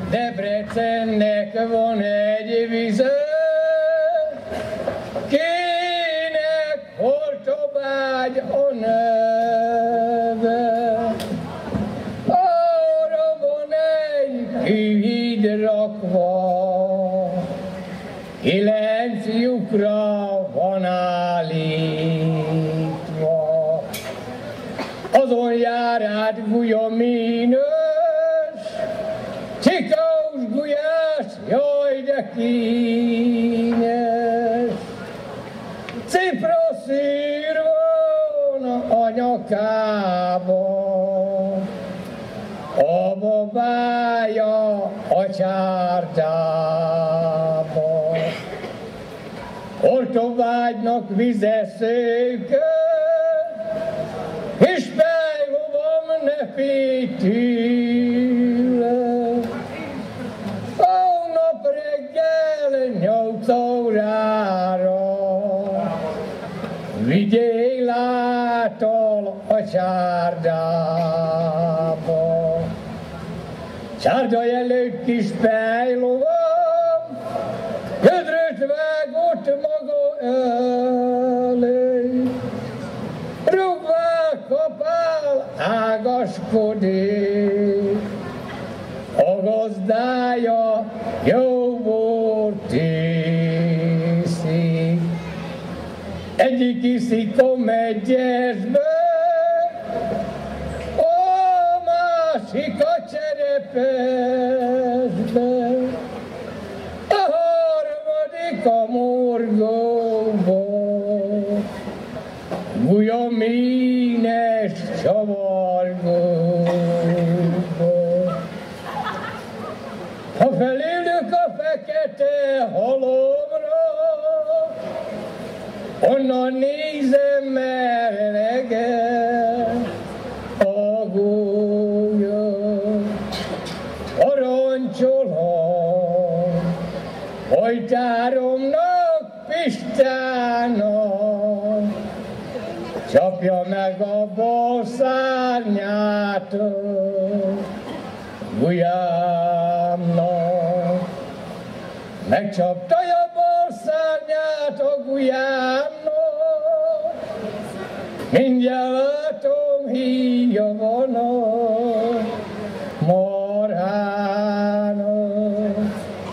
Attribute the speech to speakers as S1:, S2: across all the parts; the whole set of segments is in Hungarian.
S1: Debrecennek van egy vize, kinek Hortobágy a neve. Arra van egy kőhíd rakva, 9 lyukra van állítva. Azon jár át Gulyamínös, Csikós Gulyás, jaj de kényes. Cipra szír van a nyakába, a babája a csárdába. Hortobágynak vize széke, és fejlovam ne félj tőle. A nap reggel 8 órára vigyél által a csárdába. Csárda előtt kis fejlovam, gödröt vágott maga elé. Rúgvá kapál, ágaskodik, a gazdája jó bort iszik. Egyik iszik a megyesbe, a másik a cserepesbe, a harmadik a morgóba. Gulyamínes csavargóba. Ha felülök a fekete halomra, onnan nézem merlegen a gólya. Parancsolom hajtáromnak, Pistának, csapja meg a bal szárnyát Gulyámnak. Megcsapta a bal szárnyát a Gulyámnak, mindjárt látom, híja van a marhának.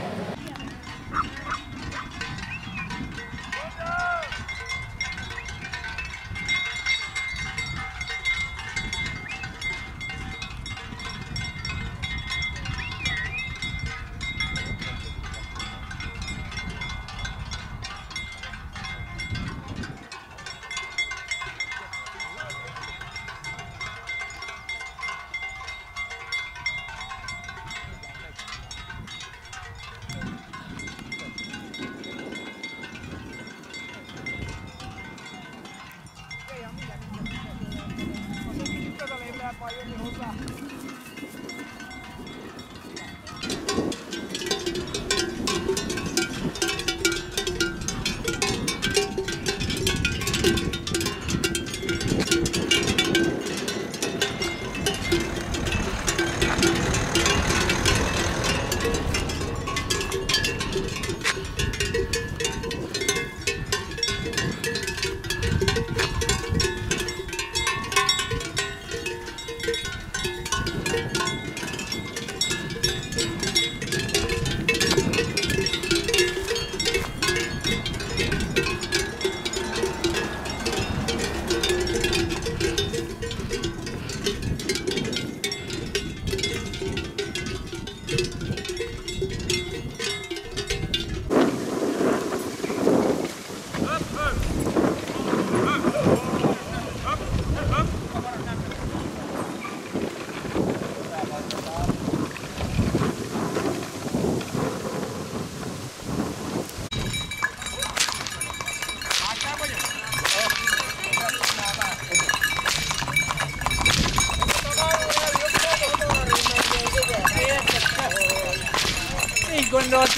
S2: Így gondoltam.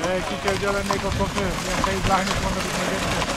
S2: egy kicsit lennék, akkor fő. Ilyen te így lányok vannak itt meg egyszer.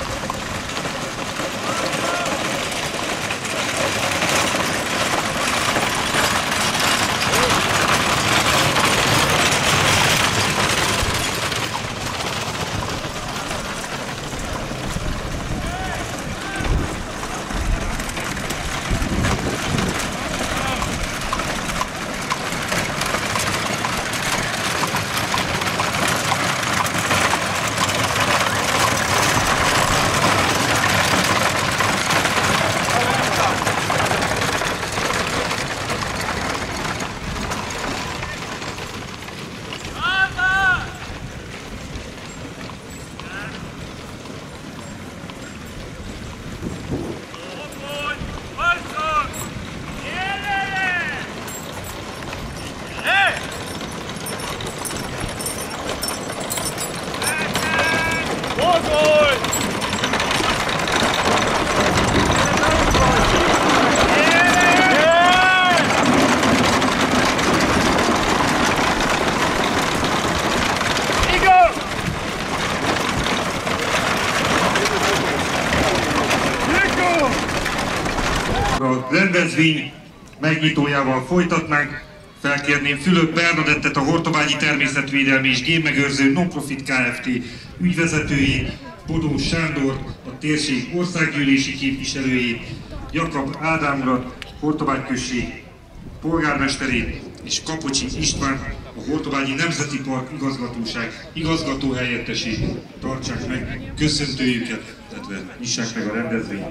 S3: A rendezvény megnyitójával folytatnánk. Felkérném Fülöp Bernadettet, a Hortobágyi Természetvédelmi és Gémmegőrző Nonprofit Kft. Ügyvezetőjét, Bodó Sándor, a térség országgyűlési képviselőjét, Jakab Ádám urat, Hortobágy község polgármesterét és Kapocsi István, a Hortobágyi Nemzeti Park igazgatóság igazgatóhelyettesét tartsák meg köszöntőjüket, illetve nyissák meg a rendezvényt.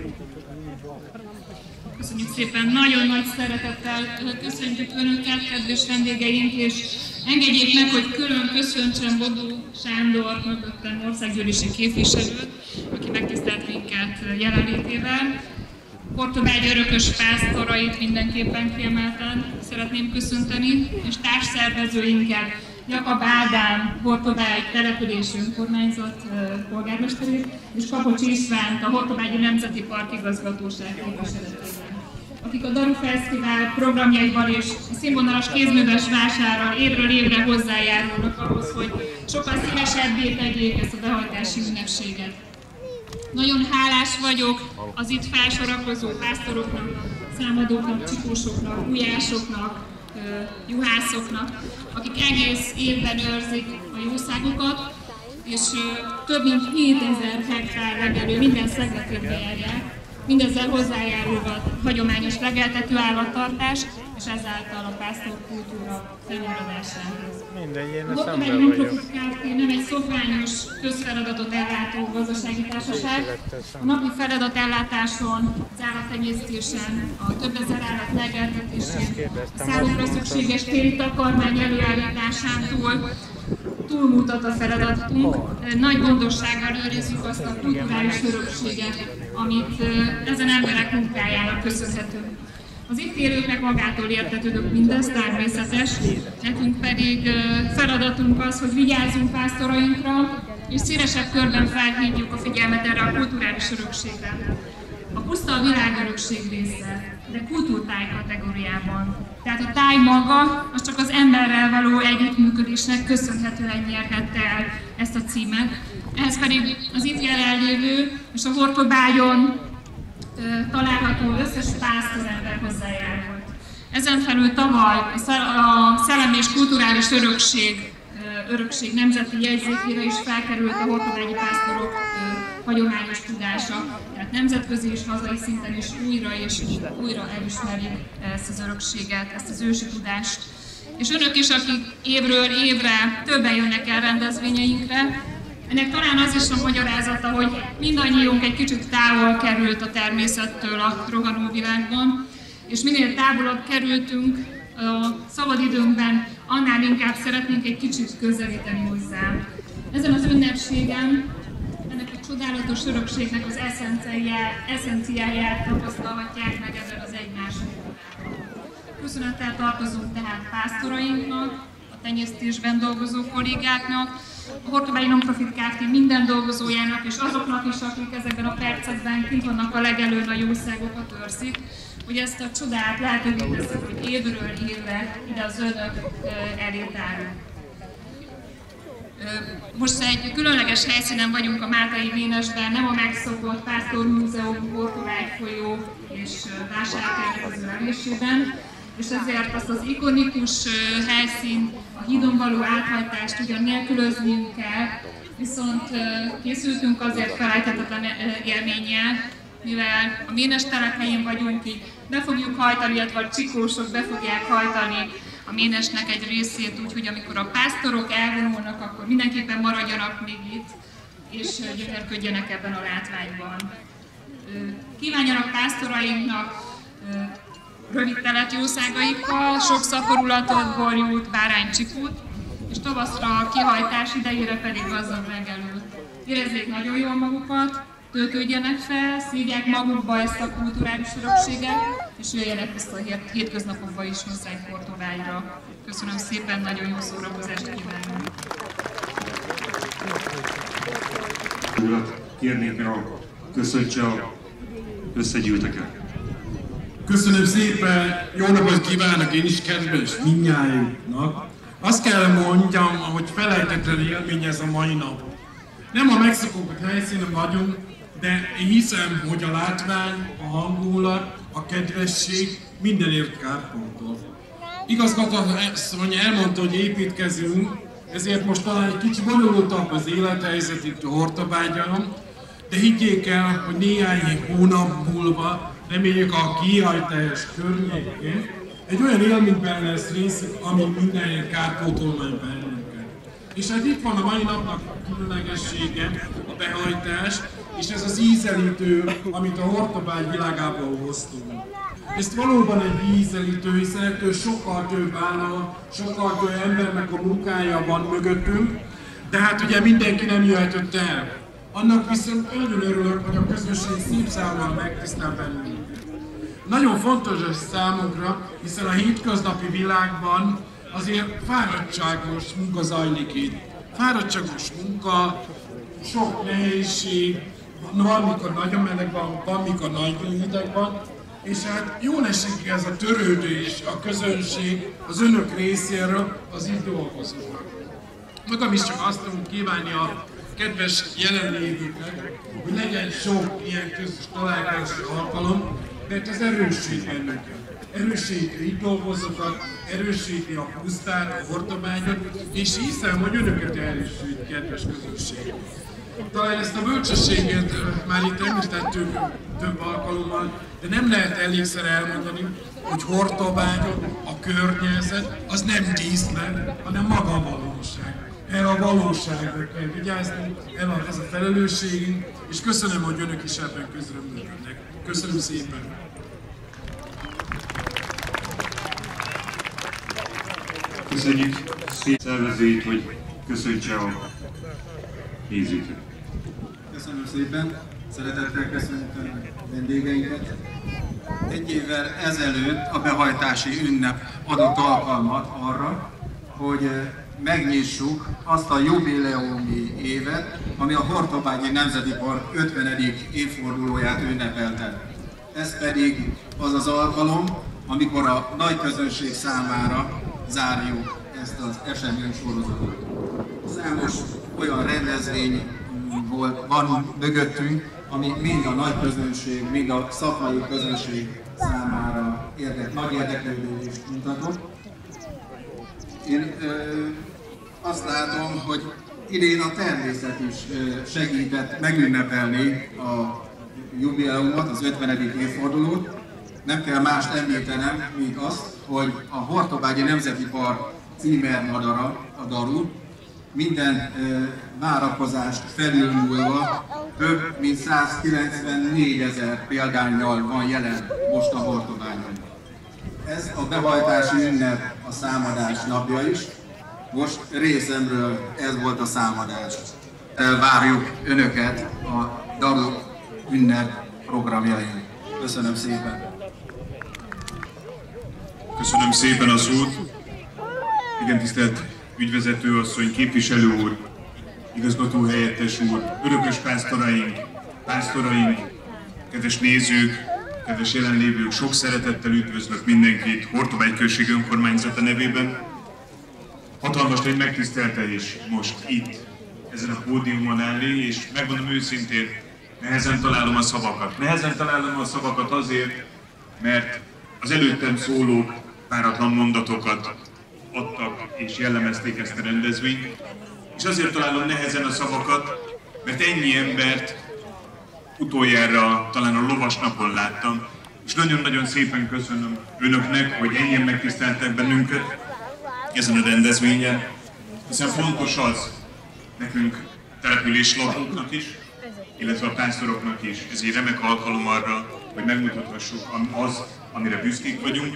S4: Köszönjük szépen, nagyon nagy szeretettel köszöntjük Önöket, kedves vendégeink, és engedjék meg, hogy külön köszöntsem Bodó Sándor, mögöttem országgyűlési képviselőt, aki megtisztelt minket jelenlétével. Hortobágy örökös pásztorait mindenképpen kiemelten szeretném köszönteni, és társszervezőinket, Jakab Ádám, Hortobágy települési önkormányzat polgármesterét, és Kapocsi Istvánt, a Hortobágyi Nemzeti Park igazgatóság képviseletében, akik a Daru Fesztivál programjaival és a színvonalas kézműves vásárral évről évre hozzájárulnak ahhoz, hogy sokkal színesebbé tegyék ezt a behajtási ünnepséget. Nagyon hálás vagyok az itt felsorakozó pásztoroknak, számadóknak, csipósoknak, ujjásoknak, juhászoknak, akik egész évben őrzik a jószágukat, és több mint 7000 hektár legelő minden szegletét bejárják, mindezzel hozzájárulva a hagyományos legeltető állattartás, és ezáltal a pásztor kultúra fennmaradásához. A Hortobágyi Nonprofit Kft. Nem egy szokványos közfeladatot ellátó gazdasági társaság. A napi feladatellátáson, az állattenyésztésen, a több ezer állat legeltetésén, a számukra szükséges téli takarmány előállításán túlmutat a feladatunk. Nagy gondossággal őrizzük azt a kulturális örökséget, amit ezen emberek munkájának köszönhető. Az itt élőknek magától értetődök mindez, természetes, nekünk pedig feladatunk az, hogy vigyázzunk pásztorainkra, és szélesebb körben felhívjuk a figyelmet erre a kulturális örökségre. A puszta a világörökség része, de kultúrtáj kategóriában. Tehát a táj maga, az csak az emberrel való együttműködésnek köszönhetően nyerhette el ezt a címet. Ehhez pedig az itt jelenlévő és a Hortobágyon található összes pásztorember hozzájárult. Ezen felül tavaly a Szellemi és Kulturális Örökség nemzeti jegyzékére is felkerült a hortobágyi pásztorok hagyományos tudása, tehát nemzetközi és hazai szinten is újra és újra elismerik ezt az örökséget, ezt az ősi tudást. És önök is, akik évről évre többen jönnek el rendezvényeinkre, ennek talán az is a magyarázata, hogy mindannyiunk egy kicsit távol került a természettől a rohanó világban, és minél távolabb kerültünk a szabadidőnkben, annál inkább szeretnénk egy kicsit közelíteni hozzá. Ezen az ünnepségen ennek a csodálatos örökségnek az eszenciáját tapasztalhatják meg ebben az egymás munkában. Köszönettel tartozunk tehát pásztorainknak, a tenyésztésben dolgozó kollégáknak, a Hortobágyi Nonprofit Kft. Minden dolgozójának és azoknak is, akik ezekben a percekben kint vannak a legelőn a jószágokat őrzik, hogy ezt a csodát lehetővé teszik, hogy évről évre ide az önök elé tárul. Most egy különleges helyszínen vagyunk a Mátai Vénesben, nem a megszokott Pásztor Múzeum, Hortobágy folyó és vásárkertező elésében, és ezért azt az ikonikus helyszínt, a hídon való áthajtást ugyan nélkülöznünk kell, viszont készültünk azért felejthetetlen élménnyel, mivel a Ménes telephelyén vagyunk, így be fogjuk hajtani, illetve a csikósok be fogják hajtani a Ménesnek egy részét, úgyhogy amikor a pásztorok elvonulnak, akkor mindenképpen maradjanak még itt, és gyönyörködjenek ebben a látványban. Kívánjanak pásztorainknak rövid teletjószágaikkal, sok szaporulatot, borjút, báránycsikút, és tavaszra kihajtás idejére pedig gazdag reggelőt. Érezzék nagyon jól magukat, töltődjenek fel, szívják magukba ezt a kulturális örökséget, és jöjjenek vissza a hétköznapokba is hozzánk Hortobágyra. Köszönöm szépen, nagyon jó szórakozást kívánok!
S3: Urat kérnék, hogy köszöntse a összegyűlteket.
S5: Köszönöm szépen, jó napot kívánok én is kedves mindnyájunknak. Azt kell mondjam, hogy felejtetlen élmény ez a mai nap. Nem a megszokott helyszínen vagyunk, de én hiszem, hogy a látvány, a hangulat, a kedvesség mindenért kárpontos. Igazgató asszony elmondta, hogy építkezünk, ezért most talán egy kicsit bonyolultabb az élethelyzet itt a Hortobágyon, de higgyék el, hogy néhány hónap múlva, reméljük a kihajtás környékén, egy olyan élményben lesz részük, ami mindenért kárpótol majd bennünket. És hát itt van a mai napnak a különlegessége, a behajtás, és ez az ízelítő, amit a Hortobágy világából hoztunk. Ez valóban egy ízelítő, hiszen ettől sokkal több állam, sokkal több embernek a munkája van mögöttünk, de hát ugye mindenki nem jöhetett el. Annak viszont nagyon örülök, hogy a közösség szép számmal megtisztel bennünket. Nagyon fontos ez számunkra, hiszen a hétköznapi világban azért fáradtságos munka zajlik itt. Fáradtságos munka, sok nehézség, van, mikor nagyon meleg van, mikor nagyon hideg van, és hát jól esik ez a törődés, a közönség az önök részéről az itt dolgozóknak. Magam is csak azt tudom kívánni a kedves jelenlévőknek, hogy legyen sok ilyen közös találkozási alkalom, mert ez erősít bennünket. Erősíti itt dolgozókat, erősíti a pusztát, a Hortobágyat, és hiszem, hogy önöket erősít, kedves közösség. Talán ezt a bölcsességet már itt említettük több alkalommal, de nem lehet elégszer elmondani, hogy Hortobágyon a környezet az nem díszlet, hanem maga a valóság. Erre a valóságra kell vigyázni, ez a felelősségünk, és köszönöm, hogy önök is ebben közreműködnek. Köszönöm szépen!
S3: Köszönjük szép szervezőit, hogy köszöntse a nézőket.
S6: Köszönöm szépen, szeretettel köszöntöm vendégeinket. Egy évvel ezelőtt a behajtási ünnep adott alkalmat arra, hogy megnyissuk azt a jubileumi évet, ami a Hortobágyi Nemzeti Park 50. évfordulóját ünnepelte. Ez pedig az az alkalom, amikor a nagy közönség számára zárjuk ezt az eseménysorozatot. Számos olyan rendezvény van mögöttünk, ami mind a nagy közönség, mind a szakmai közönség számára nagy érdeklődést mutatott. Én azt látom, hogy idén a természet is segített megünnepelni a jubileumot, az 50. évfordulót. Nem kell mást említenem, mint azt, hogy a Hortobágyi Nemzeti Park címermadara, a daru, minden várakozást felülmúlva több mint 194 000 példánnyal van jelen most a Hortobágyon. Ez a behajtási ünnep a számadás napja is. Most részemről ez volt a számadás. Várjuk önöket a daru ünnep programjain. Köszönöm szépen!
S7: Köszönöm szépen a szót. Igen, tisztelt ügyvezető asszony, képviselő úr, igazgató helyettes úr, örökös pásztoraink, kedves nézők, kedves jelenlévők, sok szeretettel üdvözlök mindenkit Hortobágy község önkormányzata nevében. Hatalmas nagy megtiszteltetés most itt, ezen a pódiumon állni, és megmondom őszintén, nehezen találom a szavakat. Nehezen találom a szavakat azért, mert az előttem szólók páratlan mondatokat adtak és jellemezték ezt a rendezvényt, és azért találom nehezen a szavakat, mert ennyi embert utoljára talán a lovasnapon láttam, és nagyon-nagyon szépen köszönöm önöknek, hogy ennyien megtiszteltek bennünket ezen a rendezvényen, hiszen fontos az nekünk településlakóknak is, illetve a pásztoroknak is. Ez egy remek alkalom arra, hogy megmutathassuk az, amire büszkék vagyunk.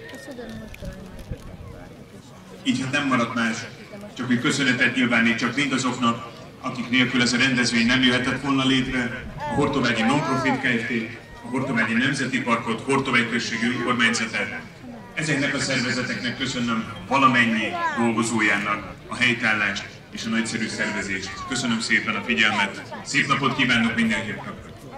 S7: Így hát nem maradt más, csak hogy köszönetet nyilvánítsak mindazoknak, akik nélkül ez a rendezvény nem jöhetett volna létre, a Hortobágyi Non-Profit Kft., a Hortobágyi Nemzeti Parkot, Hortobágy községi önkormányzatát. Ezeknek a szervezeteknek köszönöm valamennyi dolgozójának a helytállást és a nagyszerű szervezést. Köszönöm szépen a figyelmet, szép napot kívánok mindenkinek!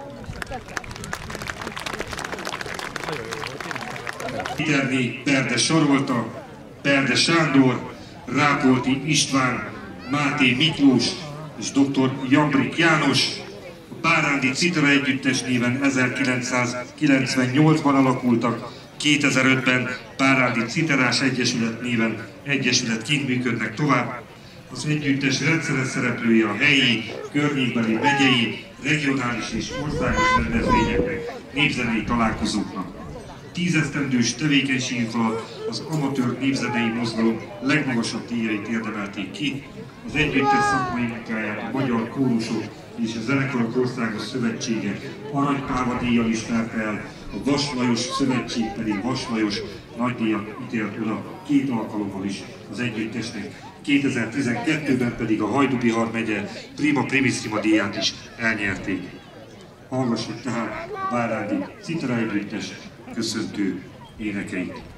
S3: Iterné Perde Sarolta, Perde Sándor, Rápolti István, Máté Miklós és dr. Jambrik János, a Bárándi Citera Együttes néven 1998-ban alakultak, 2005-ben Bárándi Citerás Egyesület néven egyesületként működnek tovább. Az együttes rendszeres szereplője a helyi, környékbeli, megyei, regionális és országos rendezvényeknek, népzenei találkozóknak. 10 esztendős tevékenységük alatt az amatőr népzenei mozgalom legmagasabb díjait érdemelték ki, az együttes szakmai munkáját a Magyar Kórusok és a Zenekarok Országos Szövetsége Aranypálva díjjal ismerte el, a Vas Lajos Szövetség pedig Vas Lajos nagydíjat ítélt oda 2 alkalommal is az együttesnek. 2012-ben pedig a Hajdú-Bihar megye Prima Primissima díját is elnyerték. Hallgassuk tehát Bárándi Citera Együttes köszöntő énekeit.